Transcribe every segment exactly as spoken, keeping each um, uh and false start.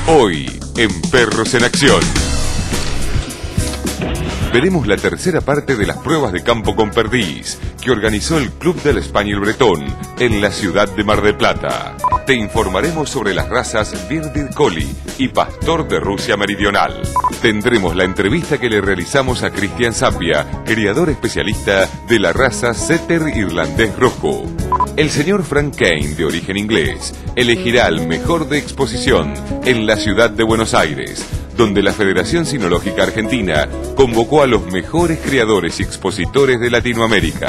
Hoy, en Perros en Acción, veremos la tercera parte de las pruebas de campo con perdiz que organizó el Club del Spaniel Bretón en la ciudad de Mar del Plata. Te informaremos sobre las razas Bearded Collie y Pastor de Rusia Meridional. Tendremos la entrevista que le realizamos a Cristian Zapia, criador especialista de la raza Setter Irlandés Rojo. El señor Frank Kane, de origen inglés, elegirá al mejor de exposición en la ciudad de Buenos Aires, donde la Federación Sinológica Argentina convocó a los mejores criadores y expositores de Latinoamérica.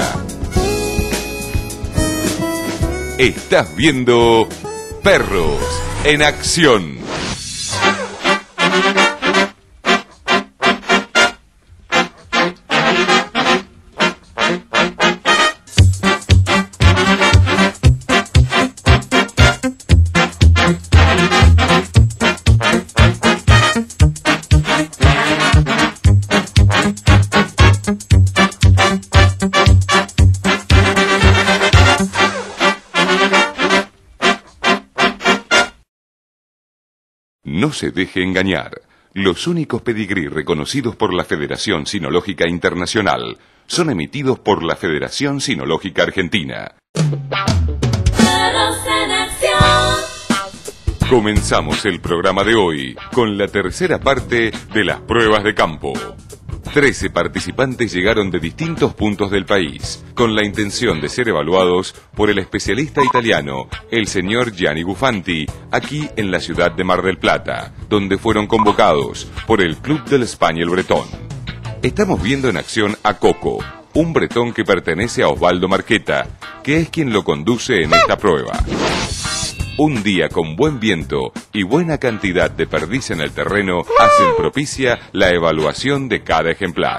Estás viendo Perros en Acción. No se deje engañar. Los únicos pedigrí reconocidos por la Federación Sinológica Internacional son emitidos por la Federación Sinológica Argentina. Comenzamos el programa de hoy con la tercera parte de las pruebas de campo. Trece participantes llegaron de distintos puntos del país, con la intención de ser evaluados por el especialista italiano, el señor Gianni Gufanti, aquí en la ciudad de Mar del Plata, donde fueron convocados por el Club del Spaniel Bretón. Estamos viendo en acción a Coco, un bretón que pertenece a Osvaldo Marqueta, que es quien lo conduce en esta prueba. Un día con buen viento y buena cantidad de perdiz en el terreno hacen propicia la evaluación de cada ejemplar.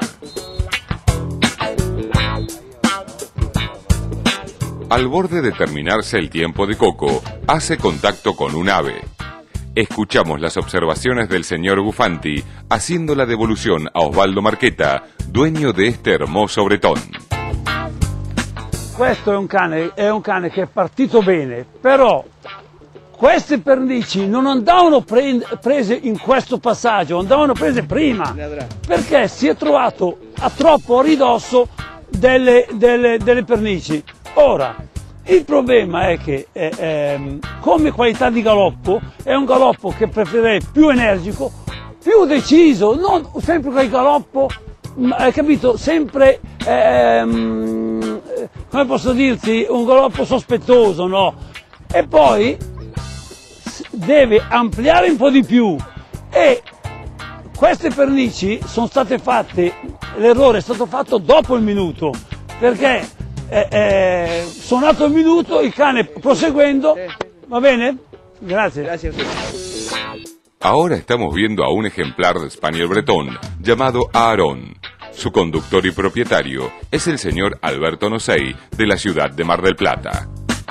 Al borde de terminarse el tiempo de Coco, hace contacto con un ave. Escuchamos las observaciones del señor Gufanti haciendo la devolución a Osvaldo Marqueta, dueño de este hermoso bretón. Questo è un cane, è un cane che è partito bene, però queste pernici non andavano pre prese in questo passaggio, andavano prese prima, perché si è trovato a troppo a ridosso delle, delle, delle pernici. Ora, il problema è che eh, eh, come qualità di galoppo è un galoppo che preferirei più energico, più deciso, non sempre quel galoppo, hai capito, sempre, ehm, come posso dirti, un galoppo sospettoso, no? E poi deve ampliare un po' di più e queste pernici sono state fatte, l'errore è stato fatto dopo il minuto, perché eh, eh, suonato il minuto, il cane proseguendo, va bene? Grazie. Grazie. Ahora estamos viendo a un ejemplar de Spaniel Bretón llamado Aarón. Su conductor y propietario es el señor Alberto Nosey, de la ciudad de Mar del Plata.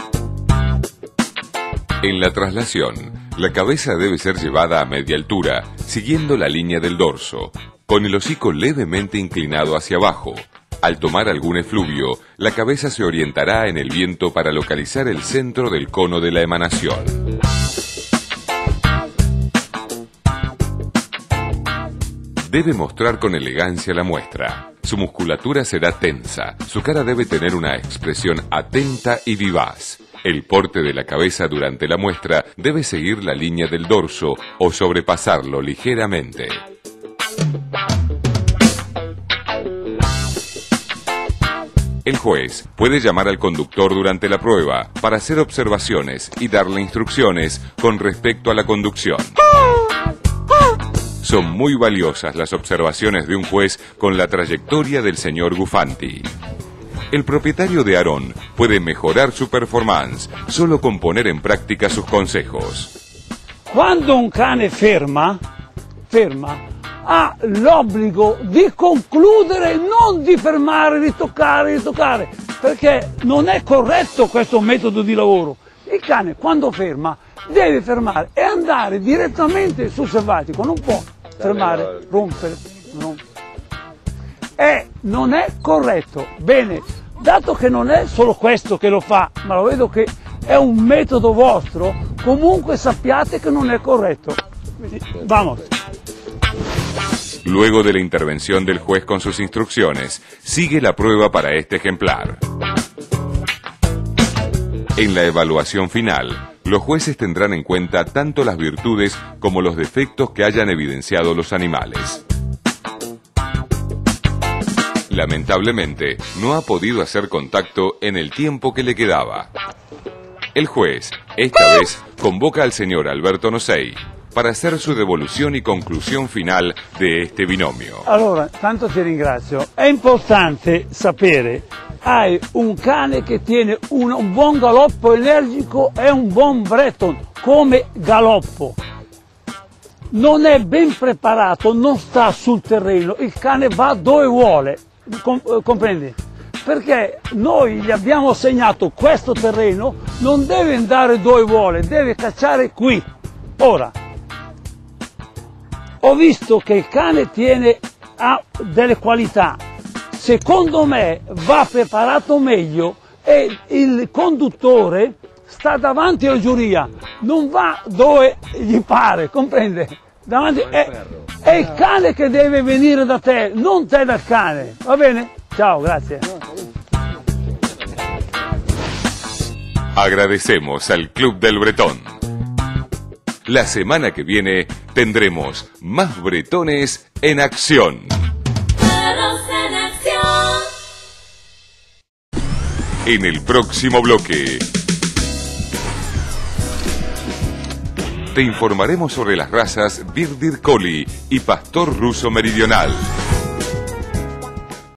En la traslación, la cabeza debe ser llevada a media altura, siguiendo la línea del dorso, con el hocico levemente inclinado hacia abajo. Al tomar algún efluvio, la cabeza se orientará en el viento para localizar el centro del cono de la emanación. Debe mostrar con elegancia la muestra. Su musculatura será tensa, su cara debe tener una expresión atenta y vivaz. El porte de la cabeza durante la muestra debe seguir la línea del dorso o sobrepasarlo ligeramente. El juez puede llamar al conductor durante la prueba para hacer observaciones y darle instrucciones con respecto a la conducción. Son muy valiosas las observaciones de un juez con la trayectoria del señor Gufanti. El propietario de Aarón puede mejorar su performance solo con poner en práctica sus consejos. Quando un cane ferma, ferma, ha l'obbligo di concludere, non di fermare, di toccare, di toccare, perché non è corretto questo metodo di lavoro. Il cane quando ferma deve fermare e andare direttamente sul selvatico, non può fermare, rompere, rompere. E non è corretto. Bene, dato che non è solo questo che lo fa, ma lo vedo che è un metodo vostro, comunque sappiate che non è corretto. Vamos. Luego de la intervención del juez con sus instrucciones, sigue la prueba para este ejemplar. En la evaluación final, los jueces tendrán en cuenta tanto las virtudes como los defectos que hayan evidenciado los animales. Lamentablemente, no ha podido hacer contacto en el tiempo que le quedaba. El juez, esta vez, convoca al señor Alberto Nosei para hacer su devoluzione y conclusión final de este binomio. Allora, tanto ti ringrazio. È importante sapere, hai un cane che tiene un, un buon galoppo energico e un buon Breton come galoppo. Non è ben preparato, non sta sul terreno, il cane va dove vuole, Com- comprendi? Perché noi gli abbiamo assegnato questo terreno, non deve andare dove vuole, deve cacciare qui. Ora, ho visto che il cane tiene, ha delle qualità, secondo me va preparato meglio e il conduttore sta davanti alla giuria, non va dove gli pare, comprende? Davanti, è, è il cane che deve venire da te, non te dal cane, va bene? Ciao, grazie. Agradecemos al Club del Bretón. La semana que viene tendremos más bretones en acción. en acción. En el próximo bloque te informaremos sobre las razas Birdir Collie y Pastor Ruso Meridional.